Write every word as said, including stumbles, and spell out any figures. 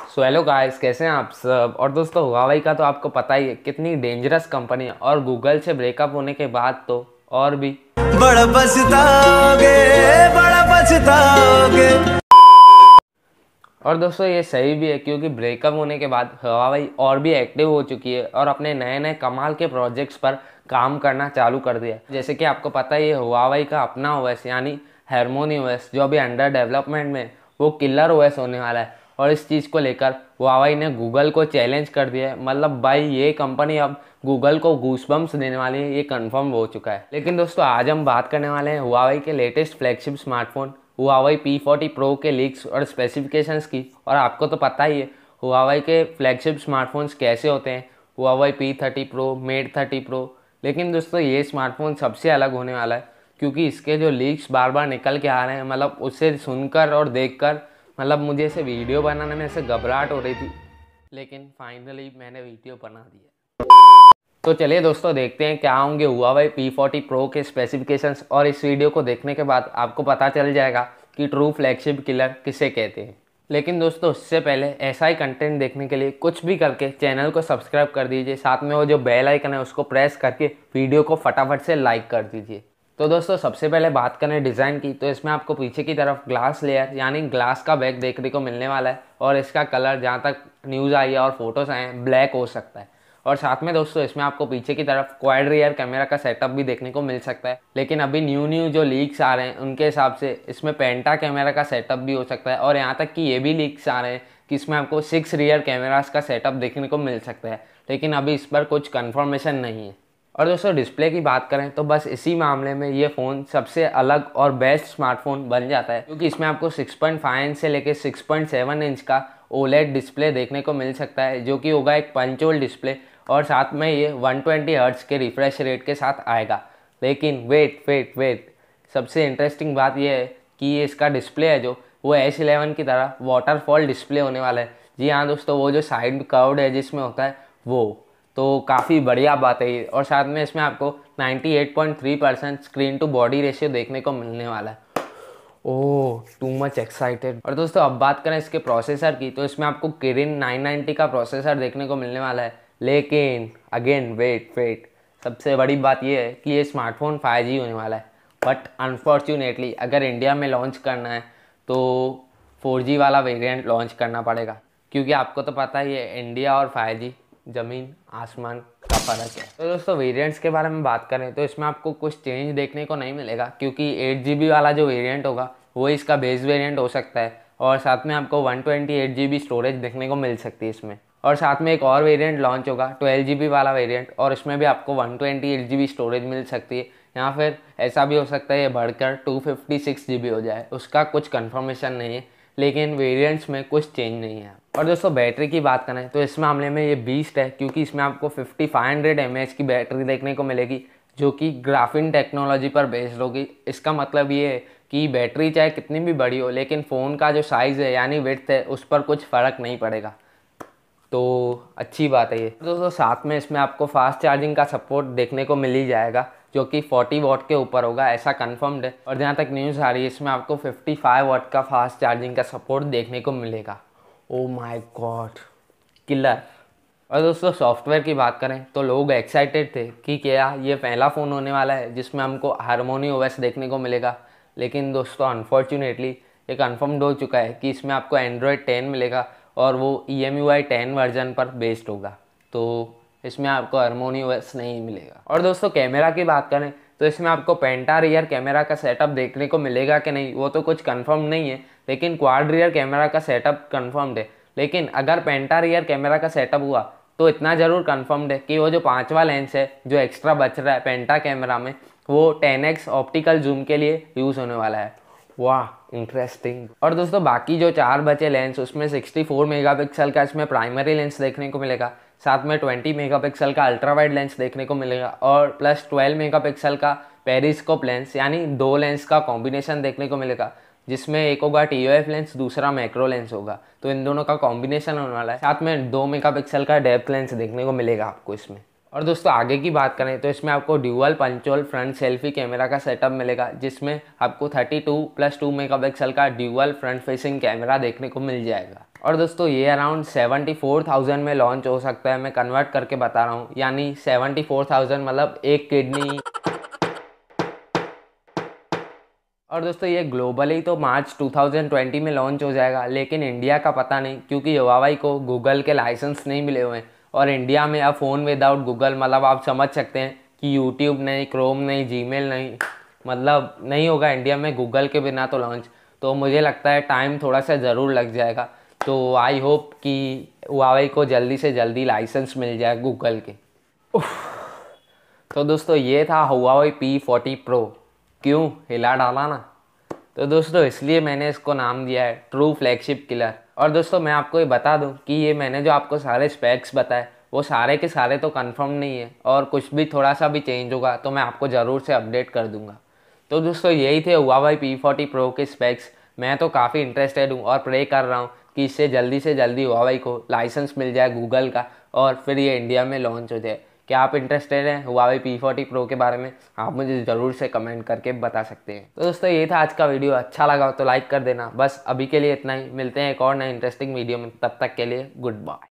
So hello guys, कैसे हैं आप सब। और दोस्तों, हुआवेई का तो आपको पता ही है कितनी डेंजरस कंपनी है, और गूगल से ब्रेकअप होने के बाद तो और भी बड़ा पछताओगे, बड़ा पछताओगे। और दोस्तों ये सही भी है, क्योंकि ब्रेकअप होने के बाद हुआवेई और भी एक्टिव हो चुकी है और अपने नए नए कमाल के प्रोजेक्ट्स पर काम करना चालू कर दिया। जैसे कि आपको पता ही है, हुआवेई का अपना ओएस यानी हारमोनी ओएस जो अभी अंडर डेवलपमेंट में, वो किलर ओएस होने वाला है। और इस चीज़ को लेकर हुआवेई ने गूगल को चैलेंज कर दिया है। मतलब भाई, ये कंपनी अब गूगल को गूसबम्स देने वाली है, ये कंफर्म हो चुका है। लेकिन दोस्तों, आज हम बात करने वाले हैं हुआवेई के latest flagship smartphone Huawei P forty pro के लीक्स और स्पेसिफिकेशंस की। और आपको तो पता ही है हुआवेई के फ्लैगशिप स्मार्टफोन्स कैसे होते हैं, Huawei P thirty pro, Mate thirty pro. लेकिन दोस्तों, ये स्मार्टफोन सबसे अलग होने वाला है, क्योंकि इसके जो लीक्स बार बार निकल के आ रहे हैं, मतलब उसे सुनकर और देखकर मतलब मुझे ऐसे वीडियो बनाने में ऐसे घबराहट हो रही थी। लेकिन फाइनली मैंने वीडियो बना दिया। तो चलिए दोस्तों, देखते हैं क्या होंगे हुआवेई पी फोर्टी प्रो के स्पेसिफिकेशंस। और इस वीडियो को देखने के बाद आपको पता चल जाएगा कि ट्रू फ्लैगशिप किलर किसे कहते हैं। लेकिन दोस्तों, उससे पहले ऐसा ही कंटेंट देखने के लिए कुछ भी करके चैनल को सब्सक्राइब कर दीजिए। साथ में वो जो बेल आइकन है उसको प्रेस करके वीडियो को फटाफट से लाइक कर दीजिए। तो दोस्तों, सबसे पहले बात करें डिज़ाइन की, तो इसमें आपको पीछे की तरफ ग्लास लेयर यानी ग्लास का बैक देखने को मिलने वाला है। और इसका कलर, जहाँ तक न्यूज़ आई है और फोटोज़ आए हैं, ब्लैक हो सकता है। और साथ में दोस्तों, इसमें आपको पीछे की तरफ क्वाड रियर कैमरा का सेटअप भी देखने को मिल सकता है। लेकिन अभी न्यू न्यू जो लीक्स आ रहे हैं उनके हिसाब से इसमें पेंटा कैमरा का सेटअप भी हो सकता है। और यहाँ तक कि ये भी लीक्स आ रहे हैं कि इसमें आपको सिक्स रियर कैमरास का सेटअप देखने को मिल सकता है। लेकिन अभी इस पर कुछ कन्फर्मेशन नहीं है। और दोस्तों, डिस्प्ले की बात करें तो बस इसी मामले में ये फ़ोन सबसे अलग और बेस्ट स्मार्टफोन बन जाता है, क्योंकि इसमें आपको सिक्स पॉइंट फाइव इंच से लेकर सिक्स पॉइंट सेवन इंच का ओलेड डिस्प्ले देखने को मिल सकता है, जो कि होगा एक पंच होल डिस्प्ले। और साथ में ये वन ट्वेंटी हर्ट्ज के रिफ्रेश रेट के साथ आएगा। लेकिन वेट वेट वेट सबसे इंटरेस्टिंग बात यह है कि ये इसका डिस्प्ले है जो वो एस इलेवन की तरह वाटरफॉल डिस्प्ले होने वाला है। जी हाँ दोस्तों, वो जो साइड कर्व्ड है जिसमें होता है वो, तो काफ़ी बढ़िया बात है ये। और साथ में इसमें आपको ninety eight point three percent screen to body ratio देखने को मिलने वाला है। Oh, too much excited. और दोस्तों, अब बात करें इसके प्रोसेसर की, तो इसमें आपको किरिन नाइन नाइन्टी का प्रोसेसर देखने को मिलने वाला है। लेकिन अगेन वेट वेट सबसे बड़ी बात यह है कि ये स्मार्टफोन फाइव जी होने वाला है। बट अनफॉर्चुनेटली अगर इंडिया में लॉन्च करना है तो फोर जी वाला वेरिएंट लॉन्च करना पड़ेगा, क्योंकि आपको तो पता ही है इंडिया और फाइव जी ज़मीन आसमान का फ़र्क है। तो दोस्तों, वेरिएंट्स के बारे में बात करें तो इसमें आपको कुछ चेंज देखने को नहीं मिलेगा, क्योंकि एट जी बी वाला जो वेरिएंट होगा वो इसका बेस वेरिएंट हो सकता है। और साथ में आपको one twenty eight G B storage देखने को मिल सकती है इसमें। और साथ में एक और वेरिएंट लॉन्च होगा ट्वेल्व जी बी वाला वेरिएंट, और इसमें भी आपको one twenty eight G B storage मिल सकती है। या फिर ऐसा भी हो सकता है ये बढ़कर two fifty six G B हो जाए, उसका कुछ कन्फर्मेशन नहीं है। लेकिन वेरिएंट्स में कुछ चेंज नहीं है। और दोस्तों, बैटरी की बात करें तो इस मामले में ये बीस्ट है, क्योंकि इसमें आपको fifty five hundred M A H की बैटरी देखने को मिलेगी, जो कि ग्राफीन टेक्नोलॉजी पर बेस्ड होगी। इसका मतलब ये है कि बैटरी चाहे कितनी भी बड़ी हो, लेकिन फ़ोन का जो साइज़ है यानी विड्थ है उस पर कुछ फ़र्क नहीं पड़ेगा। तो अच्छी बात है ये। दोस्तों, साथ में इसमें आपको फास्ट चार्जिंग का सपोर्ट देखने को मिल ही जाएगा, जो कि फोर्टी वॉट के ऊपर होगा, ऐसा कंफर्म्ड है। और जहाँ तक न्यूज़ आ रही है, इसमें आपको फिफ्टी फाइव वॉट का फास्ट चार्जिंग का सपोर्ट देखने को मिलेगा। Oh my god, killer. और दोस्तों, सॉफ्टवेयर की बात करें तो लोग एक्साइटेड थे कि क्या ये पहला फ़ोन होने वाला है जिसमें हमको हारमोनी ओएस देखने को मिलेगा। लेकिन दोस्तों, अनफॉर्चुनेटली ये कन्फर्म्ड हो चुका है कि इसमें आपको एंड्रॉयड टेन मिलेगा, और वो E M U I ten version पर बेस्ड होगा। तो इसमें आपको हारमोनी ओएस नहीं मिलेगा। और दोस्तों, कैमरा की बात करें तो इसमें आपको पेंटा रियर कैमरा का सेटअप देखने को मिलेगा कि नहीं वो तो कुछ कंफर्म नहीं है, लेकिन क्वाड रियर कैमरा का सेटअप कंफर्म्ड है। लेकिन अगर पेंटा रियर कैमरा का सेटअप हुआ तो इतना ज़रूर कंफर्म्ड है कि वो जो पाँचवा लेंस है जो एक्स्ट्रा बच रहा है पेंटा कैमरा में, वो टेन एक्स ऑप्टिकल जूम के लिए यूज़ होने वाला है। वाह, इंटरेस्टिंग। और दोस्तों, बाकी जो चार बचे लेंस उसमें सिक्सटी फोर मेगापिक्सल का इसमें प्राइमरी लेंस देखने को मिलेगा। साथ में ट्वेंटी मेगापिक्सल का अल्ट्रा वाइड लेंस देखने को मिलेगा, और प्लस ट्वेल्व मेगापिक्सल का पेरिस्कोप लेंस यानी दो लेंस का कॉम्बिनेशन देखने को मिलेगा, जिसमें एक होगा टी ओ एफ लेंस, दूसरा मैक्रो लेंस होगा। तो इन दोनों का कॉम्बिनेशन होने वाला है। साथ में दो मेगापिक्सल का डेप्थ लेंस देखने को मिलेगा आपको इसमें। और दोस्तों, आगे की बात करें तो इसमें आपको dual punchhole front selfie camera का सेटअप मिलेगा, जिसमें आपको thirty two plus two megapixel का ड्यूअल फ्रंट फेसिंग कैमरा देखने को मिल जाएगा। और दोस्तों ये अराउंड सेवेंटी फोर थाउजेंड में लॉन्च हो सकता है, मैं कन्वर्ट करके बता रहा हूँ, यानी सेवेंटी फोर थाउजेंड मतलब एक किडनी। और दोस्तों ये ग्लोबली तो मार्च टू थाउजेंड ट्वेंटी में लॉन्च हो जाएगा, लेकिन इंडिया का पता नहीं, क्योंकि हुआवाई को गूगल के लाइसेंस नहीं मिले हुए हैं। और इंडिया में अब फ़ोन विदाउट गूगल मतलब आप समझ सकते हैं कि यूट्यूब नहीं, क्रोम नहीं, जीमेल नहीं, मतलब नहीं होगा इंडिया में गूगल के बिना तो लॉन्च। तो मुझे लगता है टाइम थोड़ा सा ज़रूर लग जाएगा। तो आई होप कि हुआवाई को जल्दी से जल्दी लाइसेंस मिल जाए गूगल के। तो दोस्तों ये था हुआवाई पी फोर्टी प्रो। क्यों हिला डाला ना? तो दोस्तों इसलिए मैंने इसको नाम दिया है ट्रू फ्लैगशिप किलर। और दोस्तों मैं आपको ये बता दूं कि ये मैंने जो आपको सारे स्पेक्स बताए वो सारे के सारे तो कंफर्म नहीं है, और कुछ भी थोड़ा सा भी चेंज होगा तो मैं आपको ज़रूर से अपडेट कर दूंगा। तो दोस्तों यही थे हुआवाई पी फोर्टी प्रो के स्पेक्स। मैं तो काफ़ी इंटरेस्टेड हूँ और प्रे कर रहा हूँ कि इससे जल्दी से जल्दी हुआवाई को लाइसेंस मिल जाए गूगल का, और फिर ये इंडिया में लॉन्च हो जाए। क्या आप इंटरेस्टेड हैं हुआवाई पी फोर्टी प्रो के बारे में? आप मुझे ज़रूर से कमेंट करके बता सकते हैं। तो दोस्तों ये था आज का वीडियो, अच्छा लगा तो लाइक कर देना। बस अभी के लिए इतना ही, मिलते हैं एक और नए इंटरेस्टिंग वीडियो में, तब तक के लिए गुड बाय।